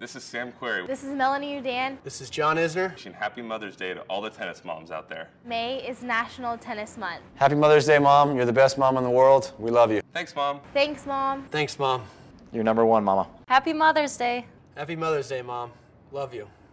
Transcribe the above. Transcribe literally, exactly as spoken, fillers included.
This is Sam Querrey. This is Melanie Oudin. This is John Isner. And happy Mother's Day to all the tennis moms out there. May is National Tennis Month. Happy Mother's Day, Mom. You're the best mom in the world. We love you. Thanks, Mom. Thanks, Mom. Thanks, Mom. You're number one, Mama. Happy Mother's Day. Happy Mother's Day, Mom. Love you.